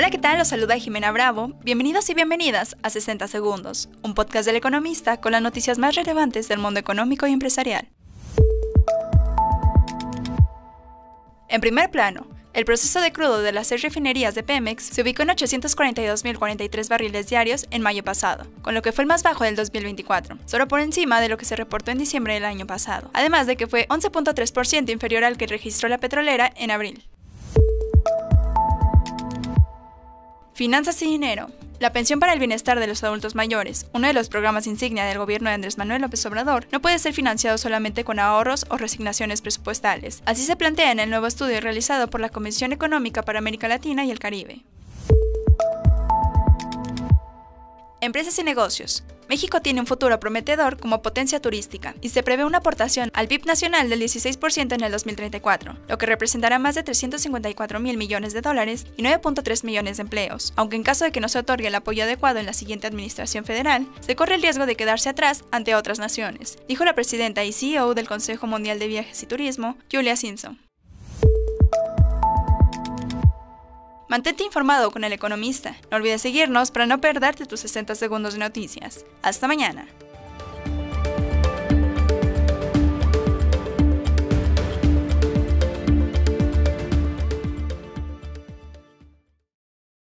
Hola, ¿qué tal? Los saluda Jimena Bravo. Bienvenidos y bienvenidas a 60 Segundos, un podcast del Economista con las noticias más relevantes del mundo económico y empresarial. En primer plano, el proceso de crudo de las 6 refinerías de Pemex se ubicó en 842.043 barriles diarios en mayo pasado, con lo que fue el más bajo del 2024, solo por encima de lo que se reportó en diciembre del año pasado, además de que fue 11.3% inferior al que registró la petrolera en abril. Finanzas y dinero. La pensión para el bienestar de los adultos mayores, uno de los programas insignia del gobierno de Andrés Manuel López Obrador, no puede ser financiado solamente con ahorros o resignaciones presupuestales. Así se plantea en el nuevo estudio realizado por la Comisión Económica para América Latina y el Caribe. Empresas y negocios. México tiene un futuro prometedor como potencia turística y se prevé una aportación al PIB nacional del 16% en el 2034, lo que representará más de 354.000 millones de dólares y 9.3 millones de empleos, aunque en caso de que no se otorgue el apoyo adecuado en la siguiente administración federal, se corre el riesgo de quedarse atrás ante otras naciones, dijo la presidenta y CEO del Consejo Mundial de Viajes y Turismo, Julia Simpson. Mantente informado con El Economista. No olvides seguirnos para no perderte tus 60 segundos de noticias. Hasta mañana.